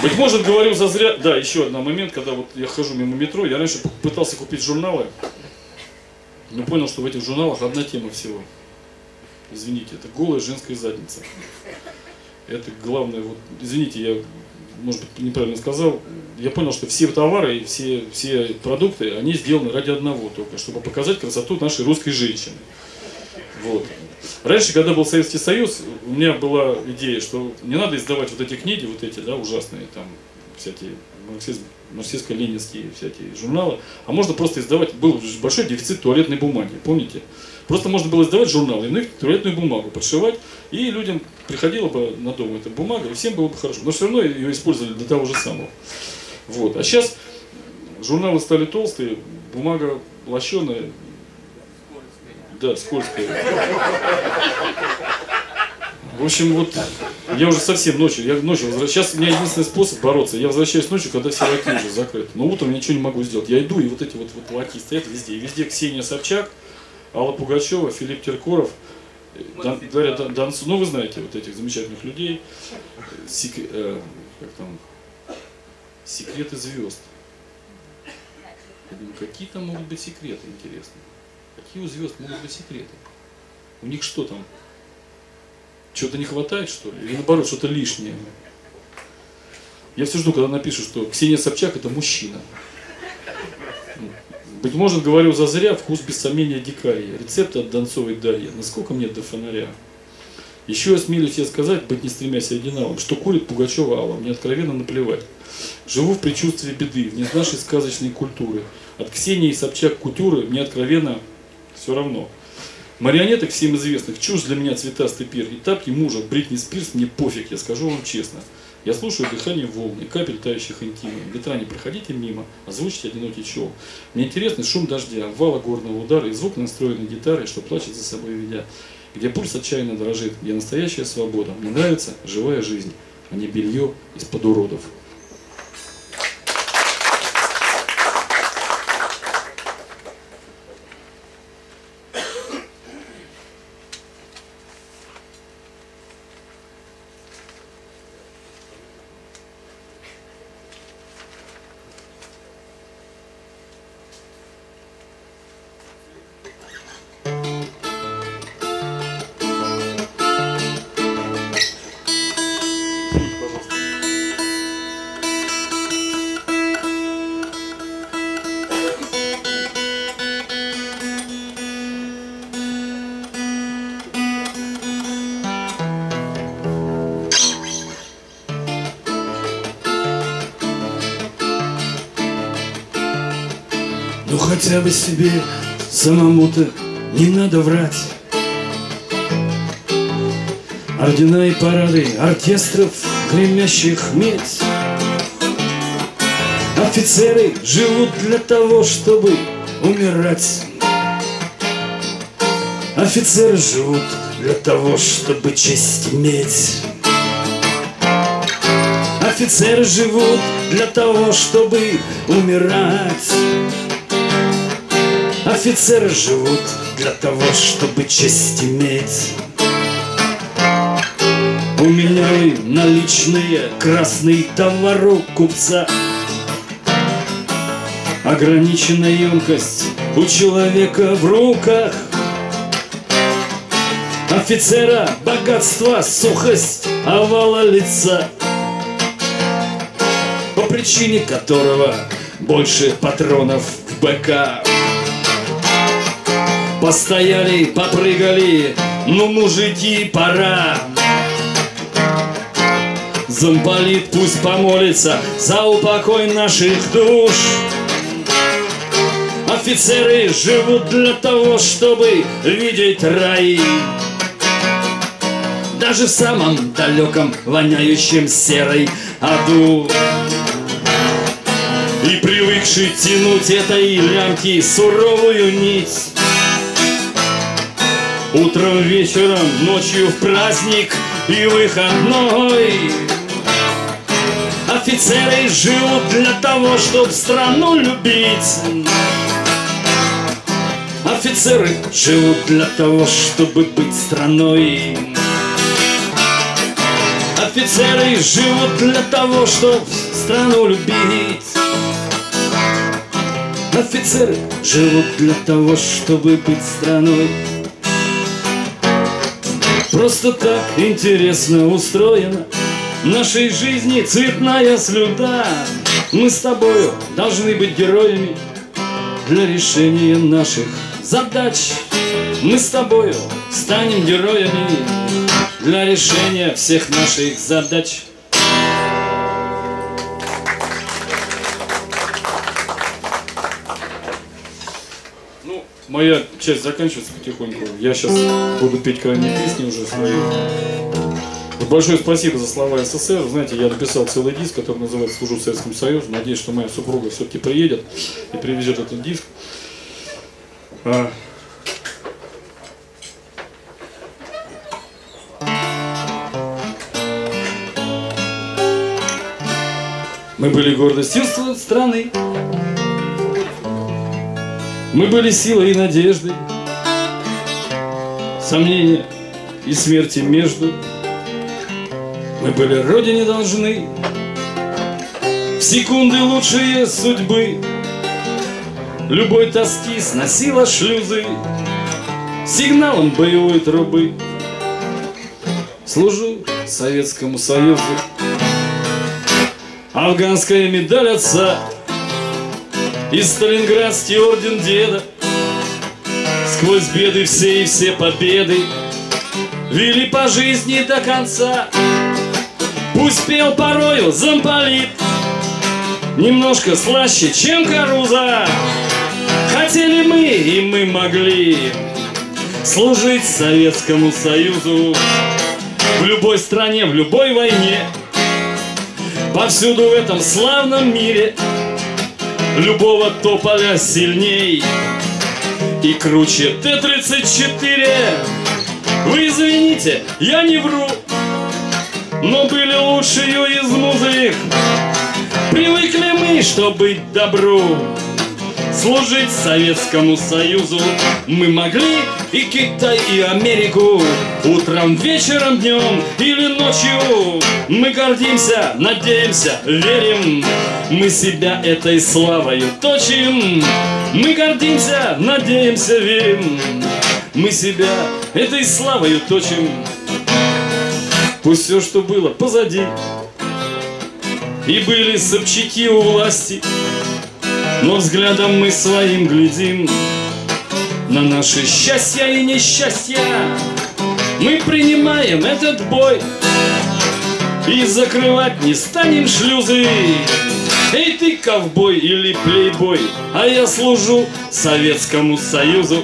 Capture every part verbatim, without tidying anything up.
Быть может, говорю зазря. Да, еще один момент, когда вот я хожу мимо метро, я раньше пытался купить журналы, но понял, что в этих журналах одна тема всего. Извините, это голая женская задница. Это главное, вот, извините, я, может быть, неправильно сказал, я понял, что все товары и все, все продукты, они сделаны ради одного только, чтобы показать красоту нашей русской женщины. Вот. Раньше, когда был Советский Союз, у меня была идея, что не надо издавать вот эти книги, вот эти, да, ужасные, там, всякие марксистско-ленинские всякие журналы, а можно просто издавать, был большой дефицит туалетной бумаги, помните? Просто можно было издавать журналы, и на них туалетную бумагу подшивать, и людям приходила бы на дом эта бумага, и всем было бы хорошо. Но все равно ее использовали для того же самого. Вот. А сейчас журналы стали толстые, бумага лощеная, да, скользкая. В общем, вот я уже совсем ночью, я ночью возвращаюсь. Сейчас у меня единственный способ бороться. Я возвращаюсь ночью, когда все лаки уже закрыты. Но утром я ничего не могу сделать. Я иду, и вот эти вот, вот лаки стоят везде. И везде Ксения Собчак, Алла Пугачева, Филипп Киркоров, Дан, Дарья Дан, Донцова. Ну, вы знаете вот этих замечательных людей. Сек, э, как там, секреты звезд. Я думаю, какие там могут быть секреты, интересно? Какие у звезд могут быть секреты? У них что там? Чего-то не хватает, что ли? Или наоборот, что-то лишнее? Я все жду, когда напишут, что Ксения Собчак это мужчина. Быть может, говорю зазря, вкус без сомнения дикария. Рецепт от Донцовой Дарьи. Насколько мне до фонаря? Еще я смелюсь я сказать, быть не стремясь оригиналом, что курит Пугачева Алла, мне откровенно наплевать. Живу в предчувствии беды, вне нашей сказочной культуры. От Ксении Собчак кутюры мне откровенно все равно. Марионеток всем известных, чушь для меня цветастый пир. И тапки мужа, Бритни Спирс, мне пофиг, я скажу вам честно. Я слушаю дыхание волн и капель тающих интимов. Ветра не проходите мимо, озвучите одинокий чел. Мне интересный шум дождя, вала горного удара и звук настроенной гитары, что плачет за собой ведя. Где пульс отчаянно дрожит, где настоящая свобода. Мне нравится живая жизнь, а не белье из-под уродов. Ну хотя бы себе самому-то не надо врать. Ордена и парады оркестров, гремящих медь. Офицеры живут для того, чтобы умирать. Офицеры живут для того, чтобы честь иметь. Офицеры живут для того, чтобы умирать. Офицеры живут для того, чтобы честь иметь. У меня и наличные, красный товар у купца. Ограниченная емкость у человека в руках. Офицера богатство, сухость овала лица, по причине которого больше патронов в БК. Постояли, попрыгали, ну, мужики, пора. Замполит пусть помолится за упокой наших душ. Офицеры живут для того, чтобы видеть рай. Даже в самом далеком, воняющем серой аду. И привыкший тянуть этой лямки суровую нить. Утром, вечером, ночью в праздник и выходной. Офицеры живут для того, чтобы страну любить. Офицеры живут для того, чтобы быть страной. Офицеры живут для того, чтобы страну любить. Офицеры живут для того, чтобы быть страной. Просто так интересно устроена нашей жизни цветная слюда. Мы с тобою должны быть героями для решения наших задач. Мы с тобою станем героями для решения всех наших задач. Ну, моя часть заканчивается потихоньку. Я сейчас буду петь крайние песни уже свои. Большое спасибо за слова СССР. Знаете, я написал целый диск, который называется «Служу Советскому Союзу». Надеюсь, что моя супруга все-таки приедет и привезет этот диск. А... Мы были гордостью страны, мы были силой и надеждой, сомнения и смерти между. Мы были Родине должны в секунды лучшие судьбы. Любой тоски сносила шлюзы сигналом боевой трубы. Служу Советскому Союзу. Афганская медаль отца и Сталинградский орден деда. Сквозь беды все и все победы вели по жизни до конца. Пусть пел порою замполит немножко слаще, чем Каруза. Хотели мы, и мы могли служить Советскому Союзу в любой стране, в любой войне. Повсюду в этом славном мире любого тополя сильней и круче Т тридцать четыре. Вы извините, я не вру, но были лучшие из музык. Привыкли мы, что быть добру, служить Советскому Союзу. Мы могли и Китай, и Америку, утром, вечером, днем или ночью. Мы гордимся, надеемся, верим, мы себя этой славою точим. Мы гордимся, надеемся, верим, мы себя этой славою точим. Пусть все, что было позади, и были Собчаки у власти, но взглядом мы своим глядим на наши счастья и несчастья. Мы принимаем этот бой и закрывать не станем шлюзы. Эй ты, ковбой или плейбой, а я служу Советскому Союзу.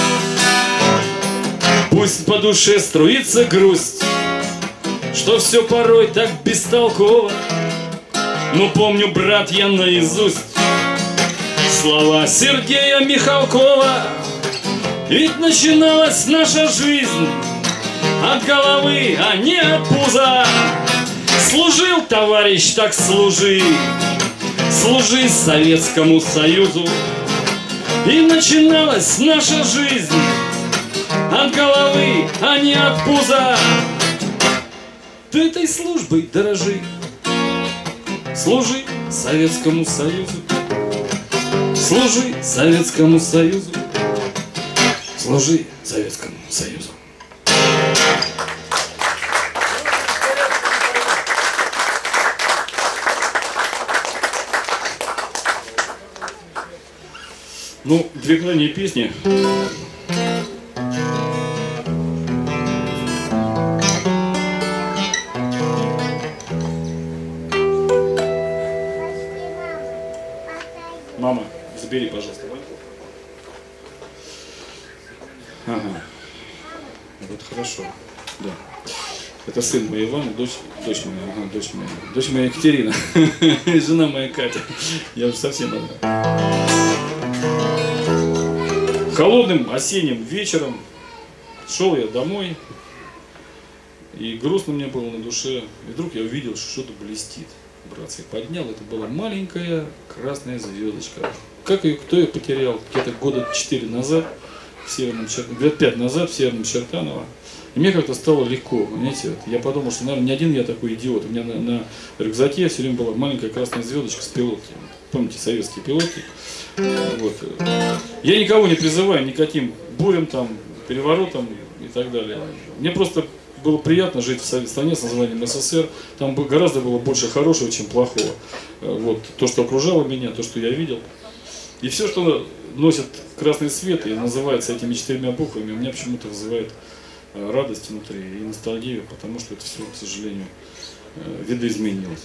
Пусть по душе струится грусть, что все порой так бестолково, но помню, брат, я наизусть слова Сергея Михалкова. Ведь начиналась наша жизнь от головы, а не от пуза. Служил, товарищ, так служи, служи Советскому Союзу. И начиналась наша жизнь от головы, а не от пуза. Ты этой службой дорожи, служи Советскому Союзу. Служи Советскому Союзу. Служи Советскому Союзу. Ну, две крайние песни. Мама, забери, пожалуйста, банку. Ага. Вот хорошо. Да. Это сын моей Ивана, дочь, дочь моя, ага, дочь моя, дочь моя Екатерина, жена моя Катя. Я уже совсем одна. Холодным осенним вечером шел я домой, и грустно мне было на душе. И вдруг я увидел, что что-то блестит. Братцы, поднял, это была маленькая красная звездочка. Как ее, кто ее потерял? Где-то года четыре назад в Северном Чертаново, лет пять назад в Северном Чертаново. И мне как-то стало легко, понимаете, вот. Я подумал, что, наверное, не один я такой идиот. У меня на, на рюкзаке все время была маленькая красная звездочка с пилоткой. Помните, советские пилотки? Вот. Я никого не призываю ни к каким бурям, там, переворотам и так далее. Мне просто было приятно жить в стране с названием СССР. Там гораздо было больше хорошего, чем плохого. Вот. То, что окружало меня, то, что я видел. И все, что носит красный цвет и называется этими четырьмя буквами, у меня почему-то вызывает радость внутри и ностальгию, потому что это все, к сожалению, видоизменилось.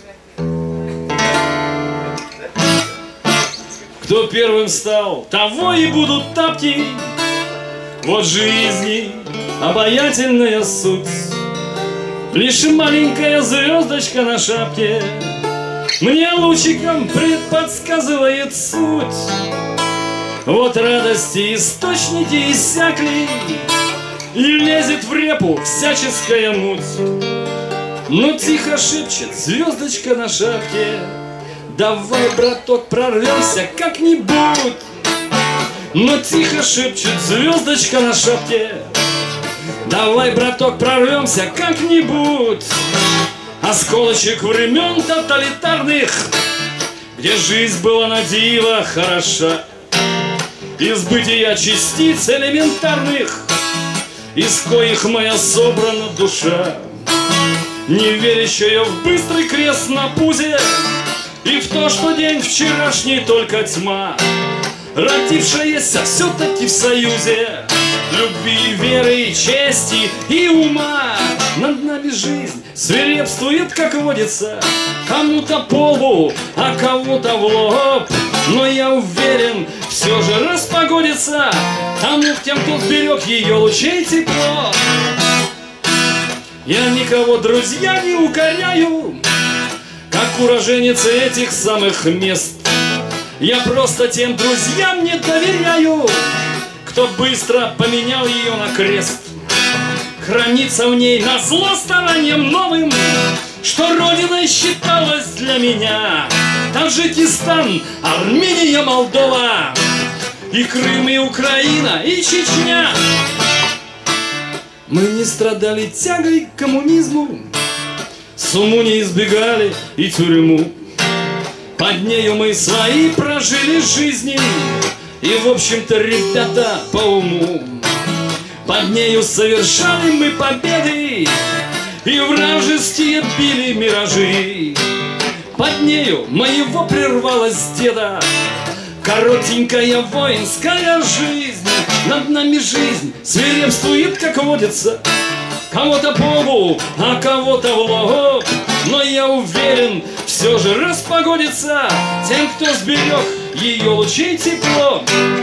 Кто первым стал, того и будут тапки. Вот жизни обаятельная суть. Лишь маленькая звездочка на шапке мне лучиком предподсказывает суть. Вот радости источники иссякли, и лезет в репу всяческая муть. Но тихо шепчет звездочка на шапке: давай, браток, прорвемся как-нибудь. Но тихо шепчет звездочка на шапке: давай, браток, прорвемся как-нибудь. Осколочек времен тоталитарных, где жизнь была на диво хороша. Из бытия частиц элементарных, из коих моя собрана душа, не верящая в быстрый крест на пузе и в то, что день вчерашний только тьма, родившаяся все-таки в союзе любви, веры, чести и ума. Над нами жизнь свирепствует, как водится, кому-то по лбу, а кого-то в лоб. Но я уверен, все же распогодится тому, в тем, кто сберег ее лучей тепло. Я никого, друзья, не укоряю, как уроженец этих самых мест. Я просто тем друзьям не доверяю, кто быстро поменял ее на крест. Хранится в ней назло стараниям новым, что родиной считалась для меня Таджикистан, Армения, Молдова, и Крым, и Украина, и Чечня. Мы не страдали тягой к коммунизму, сумму не избегали и тюрьму. Под нею мы свои прожили жизни, и, в общем-то, ребята, по уму. Под нею совершали мы победы, и вражеские били миражи. Под нею моего прервалась деда коротенькая воинская жизнь. Над нами жизнь свирепствует, как водится, кого-то по лбу, а кого-то в лоб. Но я уверен, все же распогодится тем, кто сберег ее лучей тепло.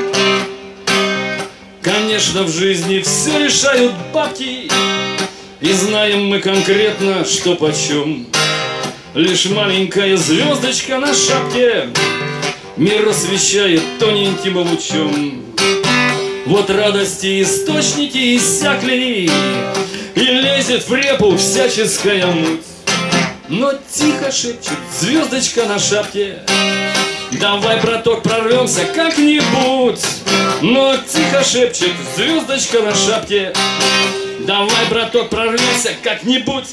Конечно, в жизни все решают бабки, и знаем мы конкретно, что почем. Лишь маленькая звездочка на шапке мир освещает тоненьким лучом. Вот радости источники иссякли, и лезет в репу всяческая муть. Но тихо шепчет звездочка на шапке: давай, браток, прорвемся как-нибудь. Но тихо шепчет звездочка на шапке: давай, браток, прорвемся как-нибудь.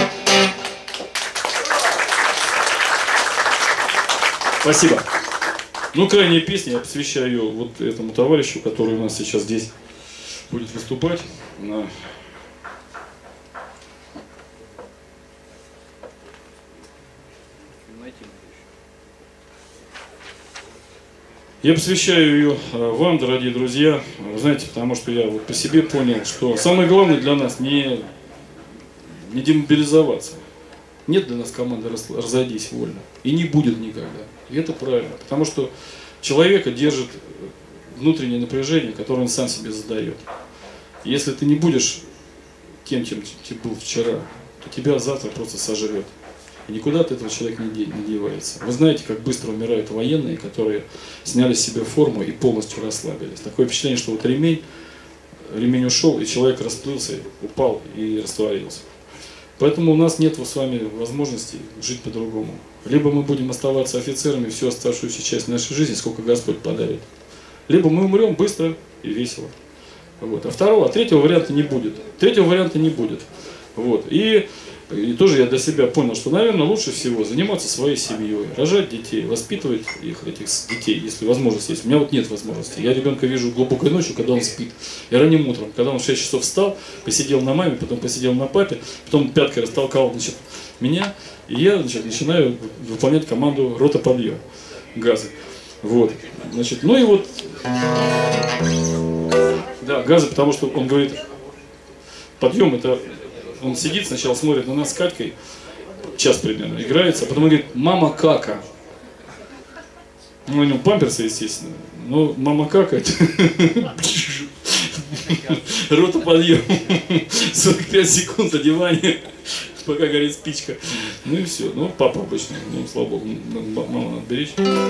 Спасибо. Ну, крайняя песня, я посвящаю ее вот этому товарищу, который у нас сейчас здесь будет выступать. На... Я посвящаю ее вам, дорогие друзья, знаете, потому что я вот по себе понял, что самое главное для нас не, не демобилизоваться. Нет для нас команды «разойдись вольно», и не будет никогда. И это правильно, потому что человека держит внутреннее напряжение, которое он сам себе задает. Если ты не будешь тем, чем ты был вчера, то тебя завтра просто сожрет. И никуда от этого человек не девается. Вы знаете, как быстро умирают военные, которые сняли с себя форму и полностью расслабились. Такое впечатление, что вот ремень, ремень ушел, и человек расплылся, упал и растворился. Поэтому у нас нет с вами возможности жить по-другому. Либо мы будем оставаться офицерами всю оставшуюся часть нашей жизни, сколько Господь подарит. Либо мы умрем быстро и весело. Вот. А второго, а третьего варианта не будет. Третьего варианта не будет. Вот. И, и тоже я для себя понял, что, наверное, лучше всего заниматься своей семьей, рожать детей, воспитывать их, этих детей, если возможность есть. У меня вот нет возможности. Я ребенка вижу глубокой ночью, когда он спит, и ранним утром, когда он в шесть часов встал, посидел на маме, потом посидел на папе, потом пяткой растолкал, значит, меня, и я, значит, начинаю выполнять команду рота подъема газы. Вот. Значит, ну и вот, да, газы, потому что он говорит, подъем это, он сидит, сначала смотрит на нас с Катькой, час примерно, играется, а потом он говорит, мама кака. Ну, у него памперсы, естественно, но мама какает. Рота подъем. сорок пять секунд одевания, пока горит спичка. Ну и все. Ну, папа обычно, ну, слава богу, маму надо беречь.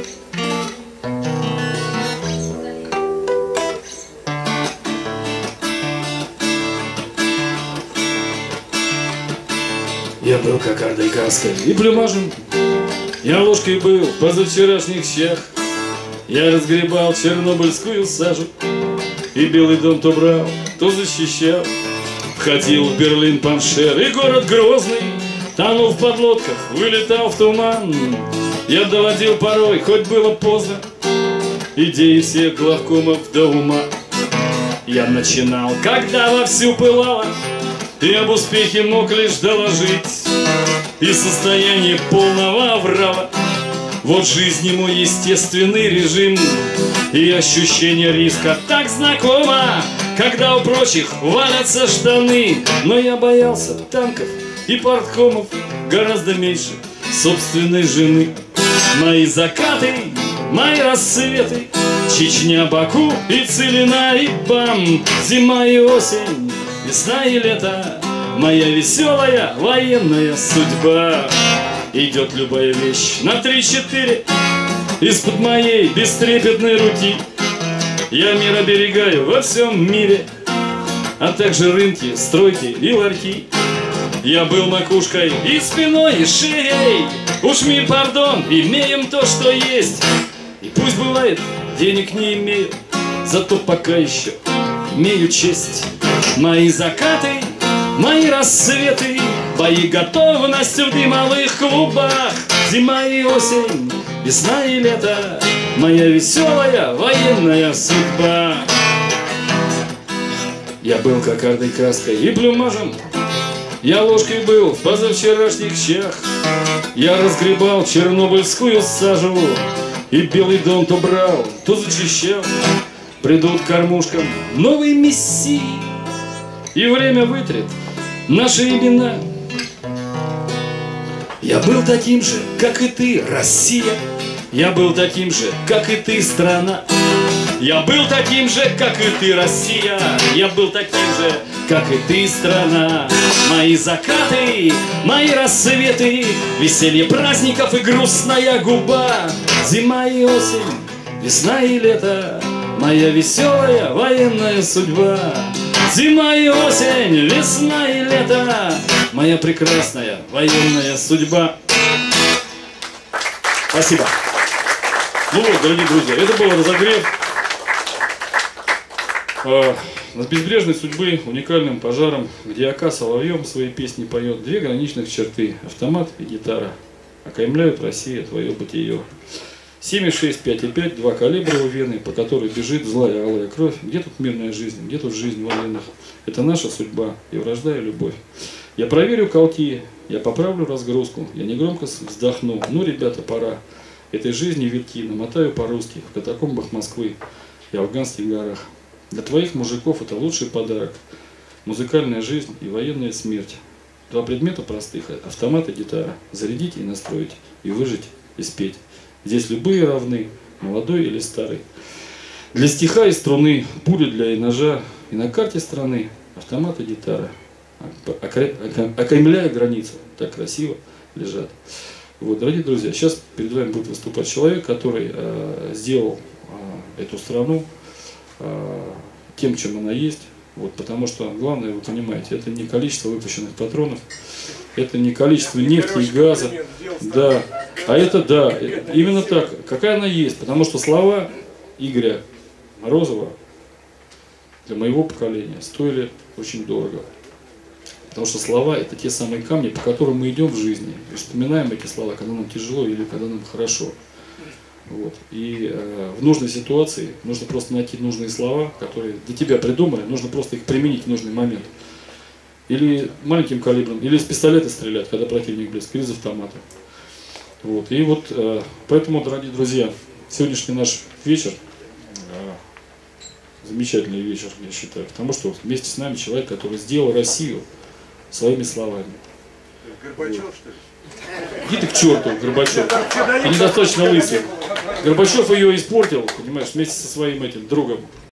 Я был кокардой каской И плюмажем. Я ложкой был в позавчерашних щах. Я разгребал чернобыльскую сажу. И Белый дом то брал, то защищал. Входил в Берлин Паншер и город Грозный. Тонул в подлодках, вылетал в туман. Я доводил порой, хоть было поздно, идеи всех главкомов до ума. Я начинал, когда вовсю пылало, и об успехе мог лишь доложить. И состояние полного оврала. Вот жизни мой естественный режим. И ощущение риска так знакомо, когда у прочих валятся штаны. Но я боялся танков и парткомов гораздо меньше собственной жены. Мои закаты, мои рассветы, Чечня, Баку и Целина и Бам. Зима и осень, весна и лето, моя веселая военная судьба. Идет любая вещь на три-четыре из-под моей бестрепетной руки. Я мир оберегаю во всем мире, а также рынки, стройки и ларьки. Я был макушкой и спиной, и шеей. Уж мир, пардон, имеем то, что есть. И пусть бывает, денег не имею, зато пока еще имею честь. Мои закаты, мои рассветы, бои готовность в дымовых клубах. Зима и осень, весна и лето, моя веселая военная судьба. Я был кокардой каской И плюмажем. Я ложкой был в позавчерашних щах. Я разгребал чернобыльскую сажу. И Белый дом то брал, то зачищал. Придут к кормушкам новые мессии, и время вытрет наши имена. Я был таким же, как и ты, Россия. Я был таким же, как и ты, страна. Я был таким же, как и ты, Россия. Я был таким же, как и ты, страна. Мои закаты, мои рассветы, веселье праздников и грустная губа. Зима и осень, весна и лето, моя веселая военная судьба. Зима и осень, весна и лето, моя прекрасная военная судьба. Спасибо. Ну вот, дорогие друзья, это был разогрев э, над безбрежной судьбы, уникальным пожаром, где Ока соловьем свои песни поет. Две граничных черты, автомат и гитара, окаймляют Россия твое бытие. семь и шесть, пять и пять, два калибра у вены, по которой бежит злая алая кровь. Где тут мирная жизнь, где тут жизнь военных? Это наша судьба и вражда и любовь. Я проверю колки, я поправлю разгрузку, я негромко вздохну. Ну, ребята, пора. Этой жизни витки намотаю по-русски в катакомбах Москвы и афганских горах. Для твоих мужиков это лучший подарок. Музыкальная жизнь и военная смерть. Два предмета простых, автомат и гитара. Зарядить и настроить, и выжить, и спеть. Здесь любые равны, молодой или старый. Для стиха и струны, пули для и ножа. И на карте страны автомат и гитара, окаймляя границу, так красиво лежат. Вот, дорогие друзья, сейчас перед вами будет выступать человек, который э, сделал э, эту страну э, тем, чем она есть. Вот, потому что главное, вы понимаете, это не количество выпущенных патронов, это не количество нефти и газа, да, а это да, именно так, какая она есть, потому что слова Игоря Морозова для моего поколения стоили очень дорого. Потому что слова — это те самые камни, по которым мы идем в жизни. И вспоминаем эти слова, когда нам тяжело или когда нам хорошо. Вот. И э, в нужной ситуации нужно просто найти нужные слова, которые для тебя придумали, нужно просто их применить в нужный момент. Или маленьким калибром, или с пистолета стрелять, когда противник близко, или из автомата. Вот. И вот э, поэтому, дорогие друзья, сегодняшний наш вечер, э, замечательный вечер, я считаю, потому что вместе с нами человек, который сделал Россию своими словами. Горбачев, вот. Что ли? Иди ты к черту, Горбачев. Ты недостаточно лысый. Горбачев ее испортил, понимаешь, вместе со своим этим другом.